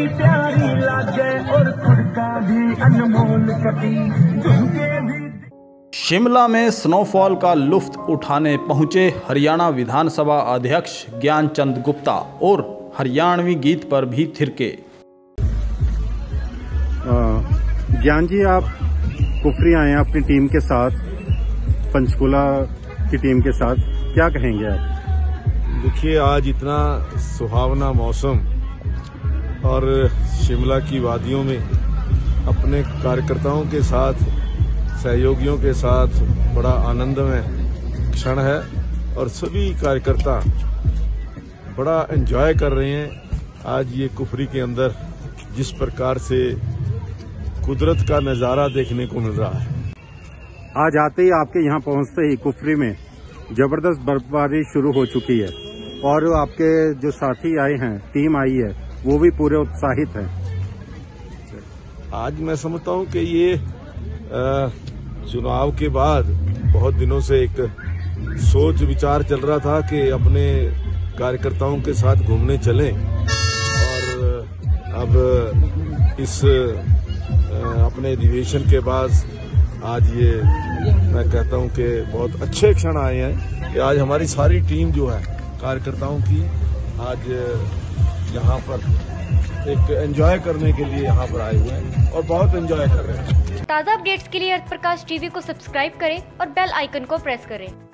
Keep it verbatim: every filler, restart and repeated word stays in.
बड़ी प्यारी लागे और खुद का भी अनमोल कटी झुमके भी। शिमला में स्नोफॉल का लुत्फ उठाने पहुंचे हरियाणा विधानसभा अध्यक्ष ज्ञानचंद गुप्ता और हरियाणवी गीत पर भी थिरके। ज्ञान जी, आप कुफरी आए हैं अपनी टीम के साथ, पंचकुला की टीम के साथ, क्या कहेंगे आप? देखिए, आज इतना सुहावना मौसम और शिमला की वादियों में अपने कार्यकर्ताओं के साथ, सहयोगियों के साथ बड़ा आनंदमय क्षण है और सभी कार्यकर्ता बड़ा एंजॉय कर रहे हैं। आज ये कुफरी के अंदर जिस प्रकार से कुदरत का नज़ारा देखने को मिल रहा है। आज आते ही, आपके यहाँ पहुँचते ही कुफरी में जबरदस्त बर्फबारी शुरू हो चुकी है और आपके जो साथी आए हैं, टीम आई है, वो भी पूरे उत्साहित हैं। आज मैं समझता हूँ कि ये आ, चुनाव के बाद बहुत दिनों से एक सोच विचार चल रहा था कि अपने कार्यकर्ताओं के साथ घूमने चलें और अब इस अपने अधिवेशन के बाद आज ये मैं कहता हूं कि बहुत अच्छे क्षण आए हैं कि आज हमारी सारी टीम जो है कार्यकर्ताओं की आज यहाँ पर एक एंजॉय करने के लिए यहाँ पर आए हुए हैं और बहुत एंजॉय कर रहे हैं। ताज़ा अपडेट्स के लिए अर्थ प्रकाश टीवी को सब्सक्राइब करें और बेल आइकन को प्रेस करें।